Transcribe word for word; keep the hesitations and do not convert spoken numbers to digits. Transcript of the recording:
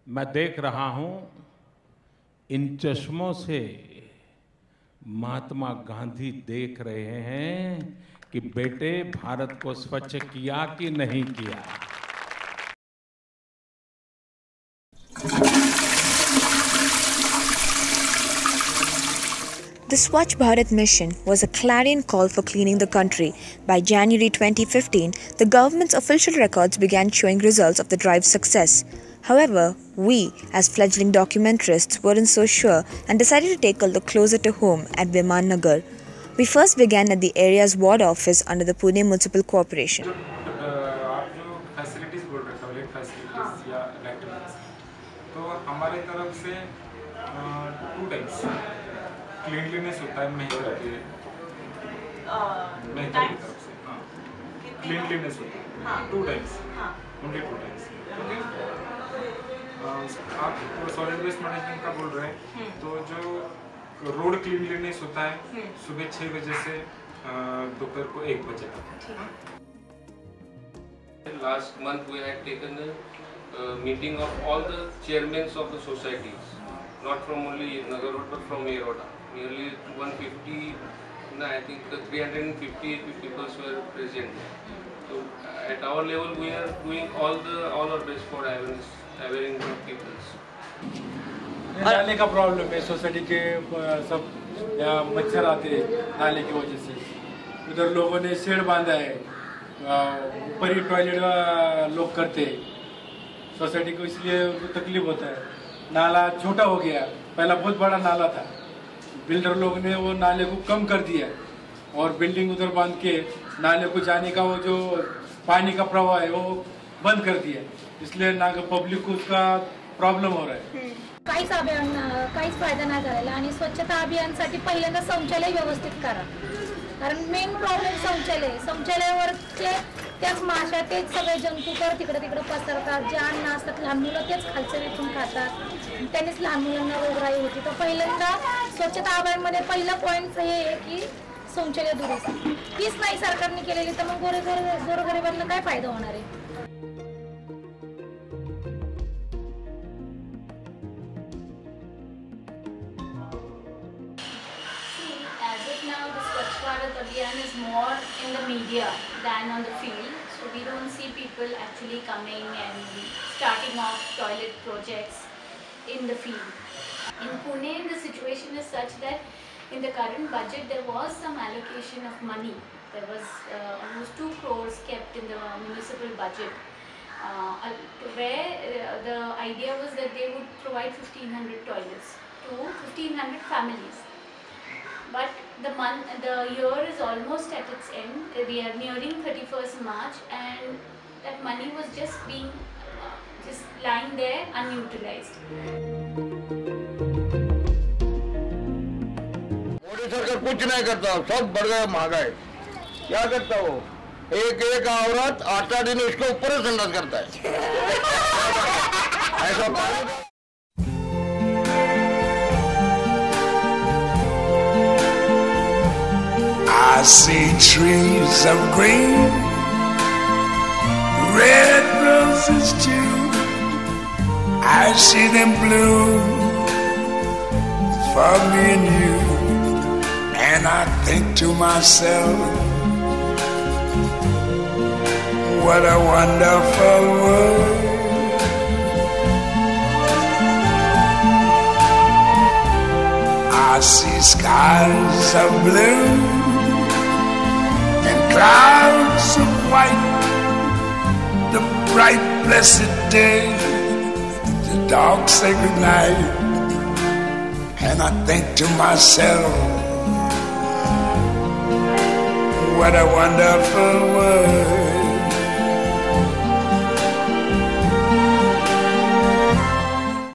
मैं देख रहा हूं इन चश्मों से महात्मा गांधी देख रहे हैं कि बेटे भारत को स्वच्छ किया कि नहीं किया। The Swachh Bharat mission was a clarion call for cleaning the country. By January twenty fifteen, the government's official records began showing results of the drive's success. However, we, as fledgling documentarists, weren't so sure and decided to take a look closer to home at Viman Nagar. We first began at the area's ward office under the Pune Municipal Corporation. आप जो facilities बोल रहे थे, toilet facilities या latrines, तो हमारे तरफ से टू टाइप्स क्लीनलीनेस होता है महिंद्रा के महिंद्रा की तरफ से, हाँ क्लीनलीनेस होता है, हाँ two types, only two types. Okay, आप सॉलिड वेस्ट मैनेजमेंट का बोल रहे हैं, तो जो रोड क्लीनलीनेस होता है सुबह छः बजे से दोपहर को एक बजे तक। Last month we had taken a uh, meeting of all the chairmen of the societies, not from only Nagar Road but from Yeroda. Nearly one hundred fifty, no, I think three hundred fifty people were present. So at our level we are doing all the all our best for awareness, awareing the people. नाले का problem है, society के सब यहाँ मच्छर आते हैं नाले की वजह से। उधर लोगों ने शेड बांधा है, ऊपर ही टॉयलेट लोग करते हैं, सोसाइटी को इसलिए उनको तकलीफ होता है। नाला छोटा हो गया, पहला बहुत बड़ा नाला था, बिल्डर लोग ने वो नाले को कम कर दिया और बिल्डिंग उधर बांध के नाले को जाने का वो जो पानी का प्रवाह है वो बंद कर दिया, इसलिए ना पब्लिक को उसका प्रॉब्लेम हो रहा है। काहीच अभियान काहीच फायदा नाही झालेला आणि स्वच्छता अभियानासाठी पहिल्यांदा शौचालय व्यवस्थित करा, कारण मेन प्रॉब्लेम शौचालय शौचालयावरचे त्याच माशा तेच सगळे जंतू तर तिकडे तिकडे पसरतात, जे अन्न असतात लहान मुलं तेच खालचं विकून खातात, त्यांनीच लहान मुलांना रोगराई होती। तर पहिल्यांदा स्वच्छता अभियानामध्ये पहिला पॉईंट हे आहे की शौचालय दुरुस्ती, तीच नाही सरकारने केलेली तर मग गोरगरिबांना काय फायदा होणार आहे। Abhiyan is more in the media than on the field, so we don't see people actually coming and starting off toilet projects in the field. In Pune, the situation is such that in the current budget there was some allocation of money. There was uh, almost two crores kept in the municipal budget, uh, where uh, the idea was that they would provide fifteen hundred toilets to fifteen hundred families. But the month, the year is almost at its end. We are nearing thirty-first March, and that money was just being, uh, just lying there unutilized. Modi सरकार कुछ नहीं करता, सब बढ़ गया महंगाई। क्या करता वो? एक एक औरत आठ दिन उसके ऊपर संडास करता है। ऐसा I see trees of green, red roses too. I see them bloom for me and you, and I think to myself, what a wonderful world. I see skies of blue, clouds of white, the bright blessed day, the dark sacred night, and I think to myself, what a wonderful world.